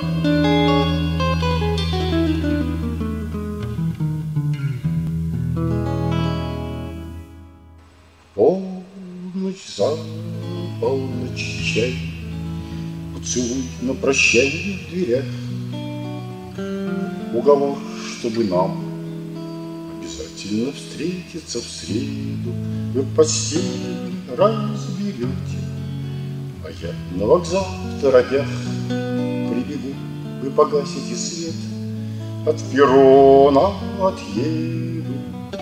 Полночь, за полночь чай, поцелуй на прощание в дверях, уговор, чтобы нам обязательно встретиться в среду. Вы постель разберете, а я на вокзал в торопях прибегу. Вы погасите свет, от перрона отъеду.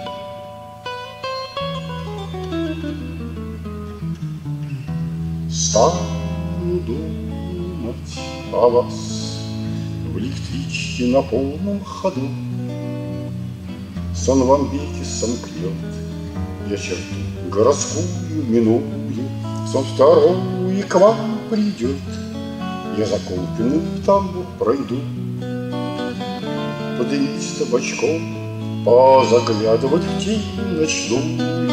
Стану думать о вас в электричке на полном ходу. Сон вам веки сомкнет, я черту городскую миную. Сон второй к вам придет, я за Колпиным тамбур пройду. Подымить табачком, позаглядывать в тень ночную.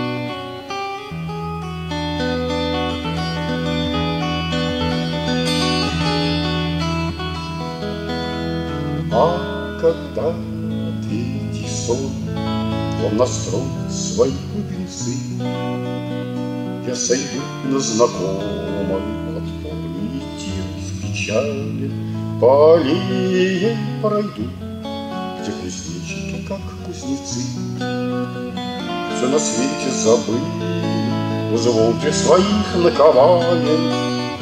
А когда третий сон он настроит свои бубенцы, я сойду на знакомой платформе, идти в печали по аллее пройду, где кузнечики, как кузнецы, все на свете забыли, узвольте своих наковальен.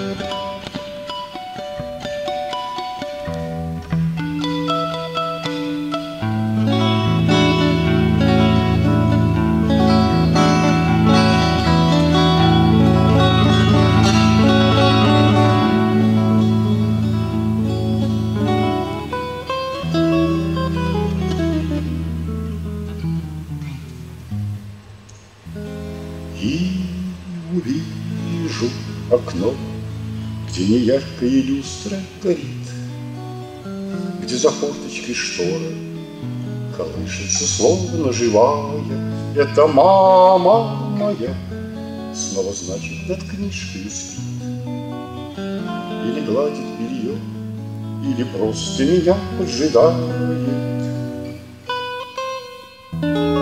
И увижу окно, где неяркая люстра горит, где за форточкой штора колышется, словно живая. Это мама моя снова, значит, над книжкой спит, или гладит белье, или просто меня поджидает.